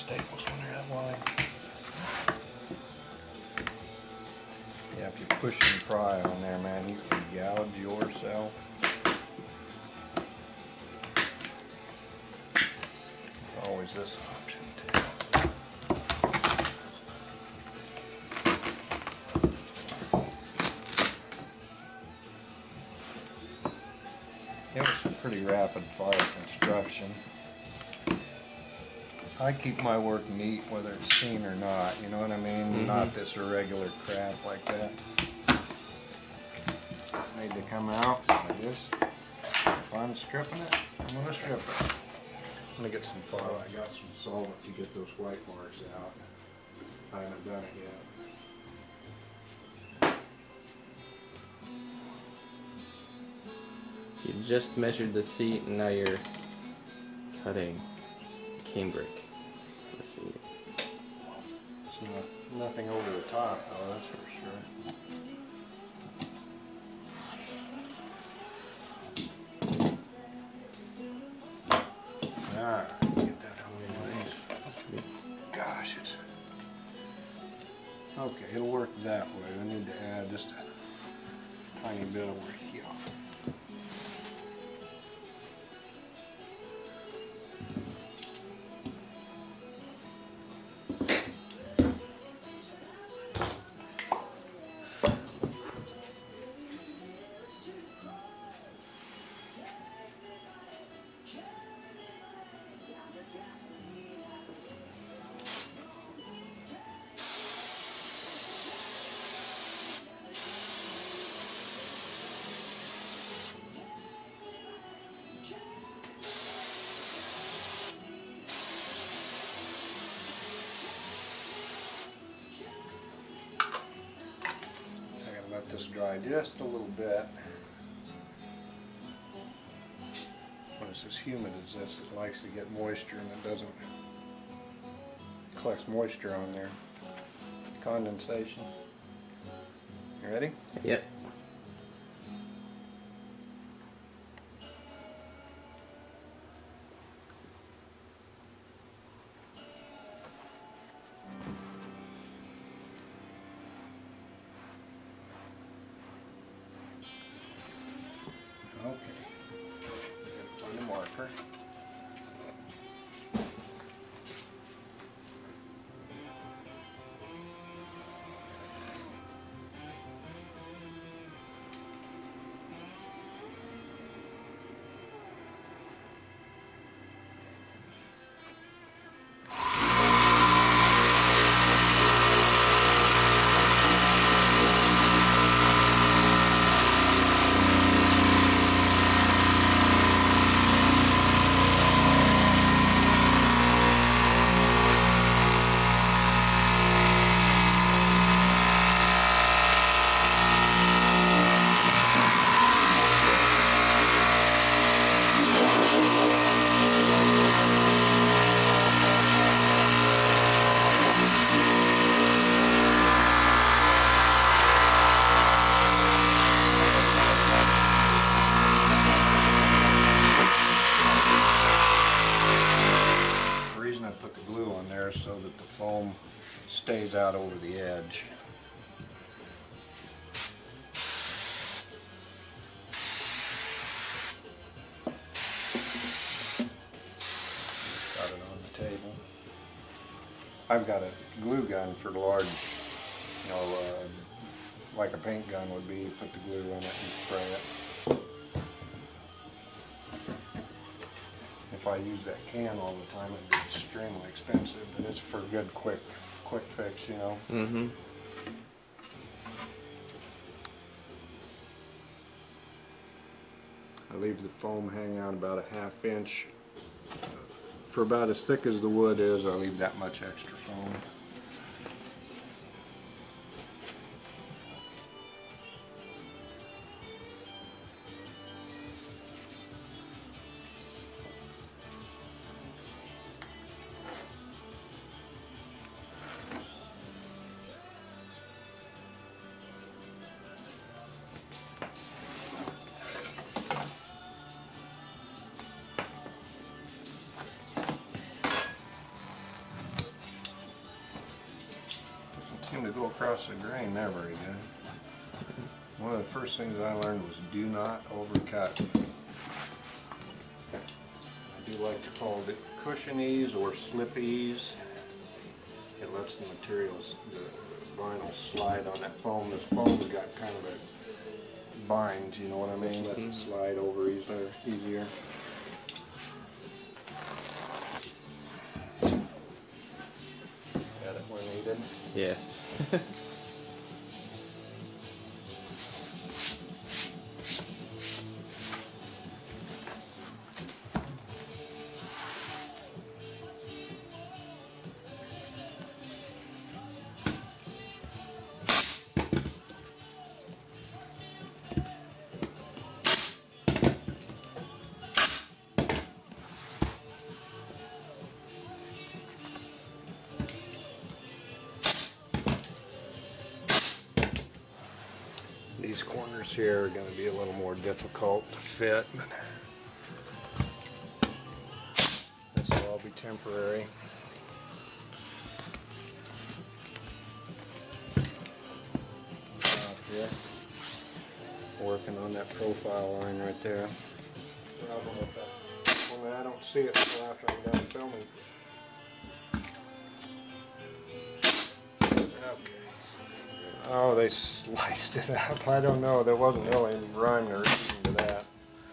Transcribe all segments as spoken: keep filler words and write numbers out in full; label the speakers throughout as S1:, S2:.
S1: staples when they're that wide. Yeah, if you push and pry on there, man, you can gouge yourself. There's always this option too. It was some pretty rapid fire construction. I keep my work neat whether it's seen or not, you know what I mean? Mm-hmm. Not this irregular crap like that. Need to come out. I just, if I'm stripping it, I'm going to strip it. I'm going to get some file. I got some solvent to get those white marks out. I haven't done it yet.
S2: You just measured the seat and now you're cutting cambric. Let's see.
S1: So no, nothing over the top though, that's for sure. Alright, get that out of the way. Gosh, it's okay, it'll work that way. I need to add just a tiny bit over here. Let this dry just a little bit. When it's as humid as this, it likes to get moisture and it doesn't collects moisture on there. Condensation. You ready?
S2: Yep.
S1: Okay, find a marker. So that the foam stays out over the edge. Got it on the table. I've got a glue gun for large, you know, uh, like a paint gun would be. Put the glue in it and spray it. If I use that can all the time, it'd be extremely expensive, but it's for a good, quick, quick fix, you know.
S2: Mm-hmm.
S1: I leave the foam hang out about a half inch. For about as thick as the wood is, I leave that much extra foam. to go across the grain there very good. One of the first things I learned was do not overcut. I do like to call it cushionies or slippies. It lets the materials, the vinyl slide on that foam. This foam's got kind of a bind, you know what I mean? Let it slide over easier. easier. Got it where needed?
S2: Yeah.
S1: These corners here are going to be a little more difficult to fit, but this will all be temporary. Out here, working on that profile line right there. Problem with that, well, I don't see it until after I'm done filming. Okay. Oh, they sliced it up. I don't know. There wasn't really any rhyme or reason to that.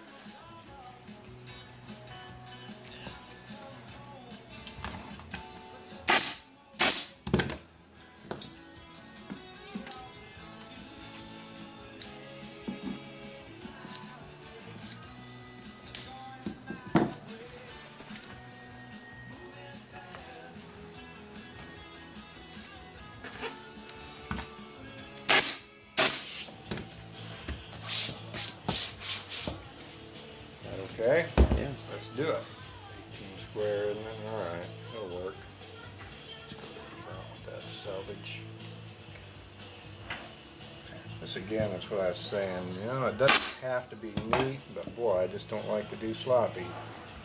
S1: Okay?
S2: Yeah.
S1: Let's do it. eighteen square, isn't it? Alright, it'll work. Let's go with that salvage. This again is what I was saying. You know, it doesn't have to be neat, but boy, I just don't like to do sloppy.